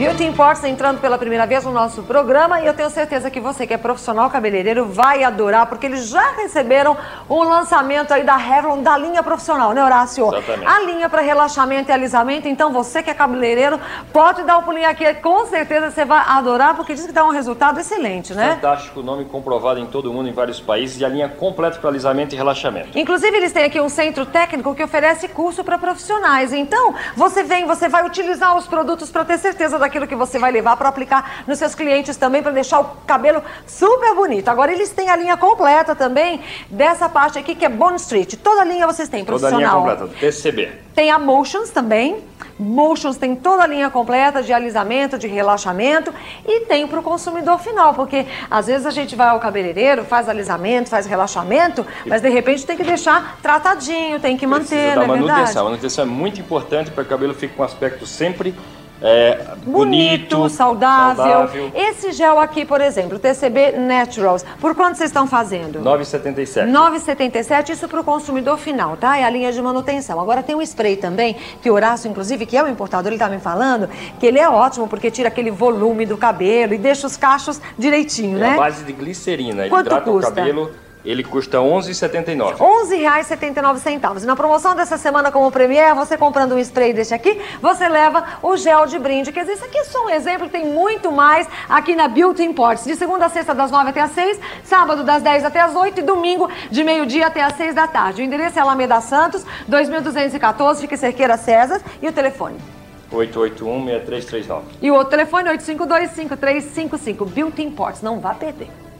Beauty Imports entrando pela primeira vez no nosso programa e eu tenho certeza que você que é profissional cabeleireiro vai adorar, porque eles já receberam o lançamento aí da Revlon, da linha profissional, né, Horácio? Exatamente. A linha para relaxamento e alisamento, então você que é cabeleireiro pode dar um pulinho aqui, com certeza você vai adorar, porque diz que dá um resultado excelente, né? Fantástico, nome comprovado em todo mundo, em vários países, e a linha completa para alisamento e relaxamento. Inclusive eles têm aqui um centro técnico que oferece curso para profissionais, então você vai utilizar os produtos para ter certeza daquilo que você vai levar para aplicar nos seus clientes também, para deixar o cabelo super bonito. Agora eles têm a linha completa também dessa parte aqui que é Bond Street. Toda a linha vocês têm, profissional. Toda a linha completa, TCB. Tem a Motions também. Motions tem toda a linha completa de alisamento, de relaxamento e tem para o consumidor final, porque às vezes a gente vai ao cabeleireiro, faz alisamento, faz relaxamento, mas de repente tem que deixar tratadinho, tem que manter, não é verdade? A manutenção é muito importante para que o cabelo fique com um aspecto sempre bonito, saudável. Esse gel aqui, por exemplo, TCB Naturals, por quanto vocês estão fazendo? R$ 9,77. 9,77, isso para o consumidor final, tá? É a linha de manutenção. Agora tem um spray também, que o Horácio, inclusive, que é o importador, ele tá me falando, que ele é ótimo porque tira aquele volume do cabelo e deixa os cachos direitinho, né? É a base de glicerina, ele quanto hidrata custa? o cabelo. Ele custa R$ 11,79. R$ 11,79. E na promoção dessa semana como Premier, você comprando um spray desse aqui, você leva o gel de brinde. Quer dizer, isso aqui é só um exemplo, tem muito mais aqui na Beauty Imports. De segunda a sexta, das 9 até as 6, sábado das 10 até as 8 e domingo de meio-dia até as 6 da tarde. O endereço é Alameda Santos, 2214, fica em Cerqueira César. E o telefone? 881-6339. E o outro telefone, 852-5355. Beauty Imports, não vá perder.